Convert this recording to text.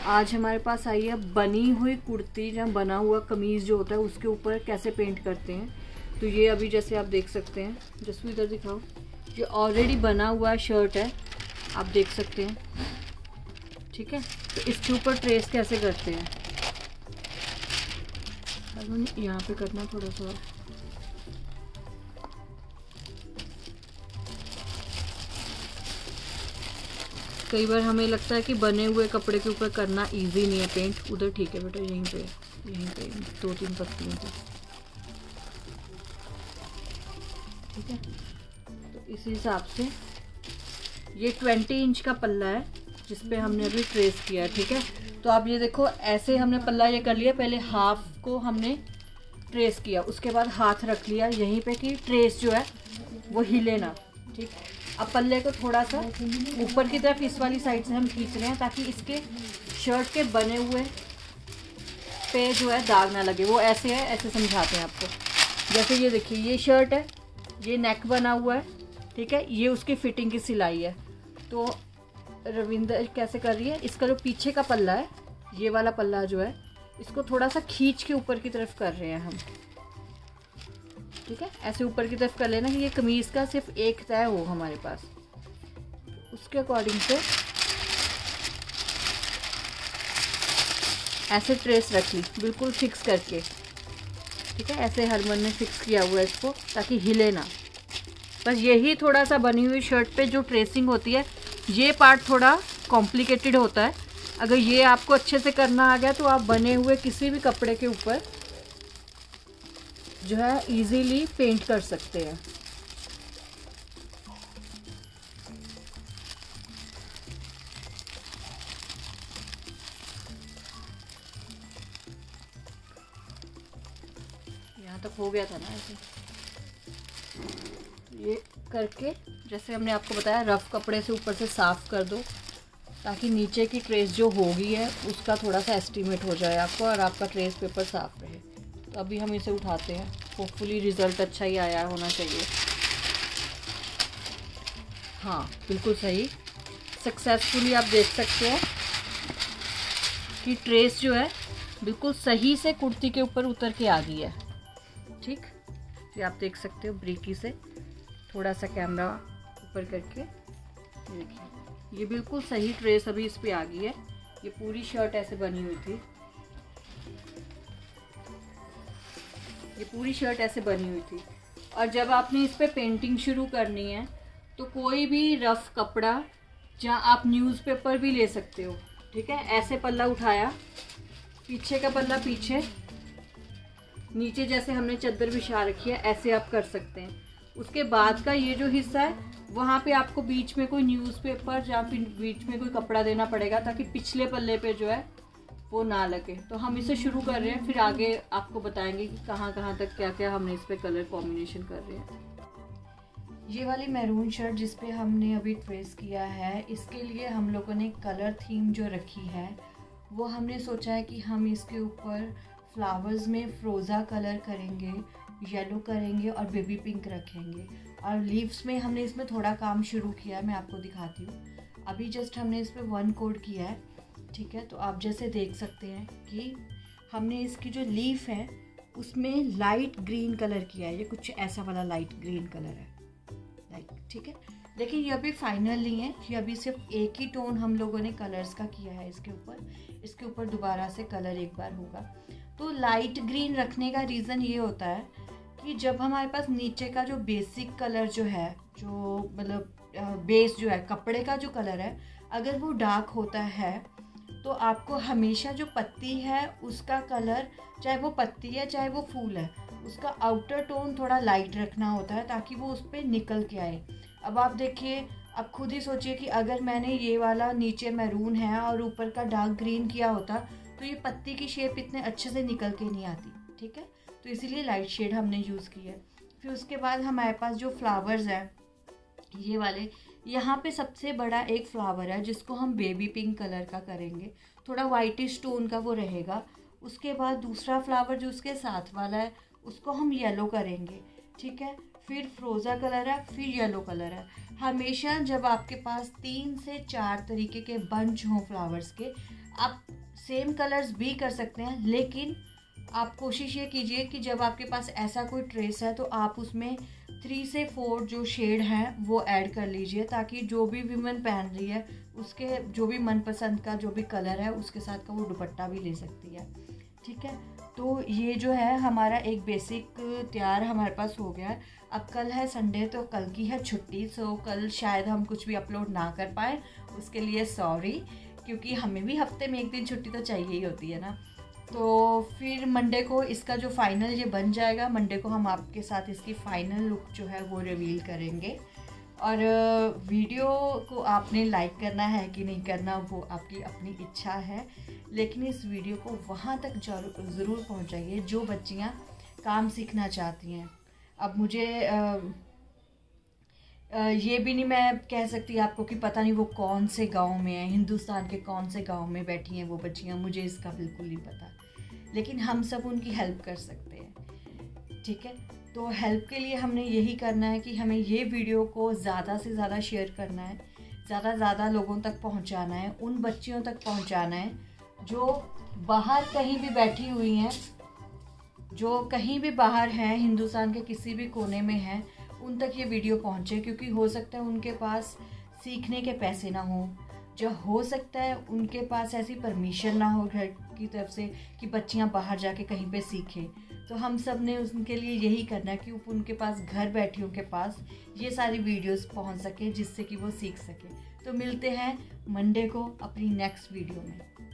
आज हमारे पास आई है बनी हुई कुर्ती या बना हुआ कमीज़ जो होता है उसके ऊपर कैसे पेंट करते हैं। तो ये अभी जैसे आप देख सकते हैं, जैसे इधर दिखाओ, ये ऑलरेडी बना हुआ शर्ट है, आप देख सकते हैं। ठीक है, तो इसके ऊपर ट्रेस कैसे करते हैं, यहाँ पे करना थोड़ा सा। कई बार हमें लगता है कि बने हुए कपड़े के ऊपर करना इजी नहीं है पेंट। उधर ठीक है बेटा, यहीं पे 2-3 पत्तियों पे। ठीक है, तो इस हिसाब से ये 20 इंच का पल्ला है जिस पे हमने अभी ट्रेस किया है। ठीक है, तो आप ये देखो, ऐसे हमने पल्ला ये कर लिया। पहले हाफ को हमने ट्रेस किया, उसके बाद हाथ रख लिया यहीं पे कि ट्रेस जो है वो हिले ना। ठीक, अब पल्ले को थोड़ा सा ऊपर की तरफ इस वाली साइड से हम खींच रहे हैं ताकि इसके शर्ट के बने हुए पे जो है दाग ना लगे। वो ऐसे है, ऐसे समझाते हैं आपको। जैसे ये देखिए, ये शर्ट है, ये नेक बना हुआ है। ठीक है, ये उसकी फिटिंग की सिलाई है। तो रविंदर कैसे कर रही है, इसका जो पीछे का पल्ला है, ये वाला पल्ला जो है, इसको थोड़ा सा खींच के ऊपर की तरफ कर रहे हैं हम। ठीक है, ऐसे ऊपर की तरफ कर लेना कि ये कमीज का सिर्फ एक तय हो हमारे पास। उसके अकॉर्डिंग से ऐसे ट्रेस रख ली, बिल्कुल फिक्स करके। ठीक है, ऐसे हरमन ने फिक्स किया हुआ है इसको ताकि हिले ना। बस यही थोड़ा सा बनी हुई शर्ट पे जो ट्रेसिंग होती है, ये पार्ट थोड़ा कॉम्प्लिकेटेड होता है। अगर ये आपको अच्छे से करना आ गया तो आप बने हुए किसी भी कपड़े के ऊपर जो है इजीली पेंट कर सकते हैं। यहाँ तक हो गया था ना ऐसे। ये करके जैसे हमने आपको बताया, रफ कपड़े से ऊपर से साफ कर दो ताकि नीचे की ट्रेस जो होगी है उसका थोड़ा सा एस्टीमेट हो जाए आपको और आपका ट्रेस पेपर साफ रहे। तो अभी हम इसे उठाते हैं, होपफुली रिज़ल्ट अच्छा ही आया होना चाहिए। हाँ बिल्कुल सही, सक्सेसफुली आप देख सकते हो कि ट्रेस जो है बिल्कुल सही से कुर्ती के ऊपर उतर के आ गई है। ठीक, ये आप देख सकते हो ब्रीकी से थोड़ा सा कैमरा ऊपर करके, देखिए ये बिल्कुल सही ट्रेस अभी इस पे आ गई है। ये पूरी शर्ट ऐसे बनी हुई थी, ये पूरी शर्ट ऐसे बनी हुई थी। और जब आपने इस पे पेंटिंग शुरू करनी है तो कोई भी रफ कपड़ा, जहाँ आप न्यूज़पेपर भी ले सकते हो। ठीक है, ऐसे पल्ला उठाया, पीछे का पल्ला पीछे, नीचे जैसे हमने चादर बिछा रखी है ऐसे आप कर सकते हैं। उसके बाद का ये जो हिस्सा है वहाँ पे आपको बीच में कोई न्यूज़पेपर या फिर बीच में कोई कपड़ा देना पड़ेगा ताकि पिछले पल्ले पे जो है वो ना लगे। तो हम इसे शुरू कर रहे हैं, फिर आगे आपको बताएंगे कि कहाँ कहाँ तक क्या क्या हमने इस पे कलर कॉम्बिनेशन कर रहे हैं। ये वाली मैरून शर्ट जिस पे हमने अभी ट्रेस किया है, इसके लिए हम लोगों ने कलर थीम जो रखी है वो हमने सोचा है कि हम इसके ऊपर फ्लावर्स में फ्रोज़ा कलर करेंगे, येलो करेंगे और बेबी पिंक रखेंगे। और लीव्स में हमने इसमें थोड़ा काम शुरू किया है, मैं आपको दिखाती हूँ। अभी जस्ट हमने इस पर 1 कोड किया है। ठीक है, तो आप जैसे देख सकते हैं कि हमने इसकी जो लीफ है उसमें लाइट ग्रीन कलर किया है। ये कुछ ऐसा वाला लाइट ग्रीन कलर है, लाइट। ठीक है, लेकिन ये अभी फाइनल नहीं है, ये अभी सिर्फ एक ही टोन हम लोगों ने कलर्स का किया है इसके ऊपर। इसके ऊपर दोबारा से कलर एक बार होगा। तो लाइट ग्रीन रखने का रीज़न ये होता है कि जब हमारे पास नीचे का जो बेसिक कलर जो है, जो मतलब बेस जो है कपड़े का जो कलर है, अगर वो डार्क होता है तो आपको हमेशा जो पत्ती है उसका कलर, चाहे वो पत्ती है चाहे वो फूल है, उसका आउटर टोन थोड़ा लाइट रखना होता है ताकि वो उस पर निकल के आए। अब आप देखिए, अब खुद ही सोचिए कि अगर मैंने ये वाला नीचे मैरून है और ऊपर का डार्क ग्रीन किया होता तो ये पत्ती की शेप इतने अच्छे से निकल के नहीं आती। ठीक है, तो इसीलिए लाइट शेड हमने यूज़ की है। फिर उसके बाद हमारे पास जो फ्लावर्स हैं ये वाले, यहाँ पे सबसे बड़ा एक फ्लावर है जिसको हम बेबी पिंक कलर का करेंगे, थोड़ा वाइटिश टोन का वो रहेगा। उसके बाद दूसरा फ्लावर जो उसके साथ वाला है उसको हम येलो करेंगे। ठीक है, फिर फ्रोज़ा कलर है, फिर येलो कलर है। हमेशा जब आपके पास 3 से 4 तरीके के बंच हों फ्लावर्स के, आप सेम कलर्स भी कर सकते हैं, लेकिन आप कोशिश ये कीजिए कि जब आपके पास ऐसा कोई ट्रेस है तो आप उसमें 3 से 4 जो शेड हैं वो ऐड कर लीजिए, ताकि जो भी विमेन पहन रही है उसके जो भी मनपसंद का जो भी कलर है उसके साथ का वो दुपट्टा भी ले सकती है। ठीक है, तो ये जो है हमारा एक बेसिक तैयार हमारे पास हो गया है। अब कल है संडे, तो कल की है छुट्टी, सो कल शायद हम कुछ भी अपलोड ना कर पाए, उसके लिए सॉरी, क्योंकि हमें भी हफ्ते में एक दिन छुट्टी तो चाहिए ही होती है ना। तो फिर मंडे को इसका जो फाइनल ये बन जाएगा, मंडे को हम आपके साथ इसकी फाइनल लुक जो है वो रिवील करेंगे। और वीडियो को आपने लाइक करना है कि नहीं करना वो आपकी अपनी इच्छा है, लेकिन इस वीडियो को वहाँ तक ज़रूर पहुँचाइए जो बच्चियाँ काम सीखना चाहती हैं। अब मुझे ये भी नहीं मैं कह सकती आपको कि पता नहीं वो कौन से गांव में है, हिंदुस्तान के कौन से गांव में बैठी हैं वो बच्चियाँ, मुझे इसका बिल्कुल नहीं पता, लेकिन हम सब उनकी हेल्प कर सकते हैं। ठीक है, तो हेल्प के लिए हमने यही करना है कि हमें ये वीडियो को ज़्यादा से ज़्यादा शेयर करना है, ज़्यादा से ज़्यादा लोगों तक पहुंचाना है, उन बच्चियों तक पहुंचाना है जो बाहर कहीं भी बैठी हुई हैं, जो कहीं भी बाहर हैं, हिंदुस्तान के किसी भी कोने में हैं, उन तक ये वीडियो पहुंचे, क्योंकि हो सकता है उनके पास सीखने के पैसे ना हो, जो हो सकता है उनके पास ऐसी परमिशन ना हो घर की तरफ से कि बच्चियां बाहर जाके कहीं पे सीखें। तो हम सब ने उनके लिए यही करना है कि उनके पास घर बैठियों के पास ये सारी वीडियोस पहुंच सके, जिससे कि वो सीख सके। तो मिलते हैं मंडे को अपनी नेक्स्ट वीडियो में।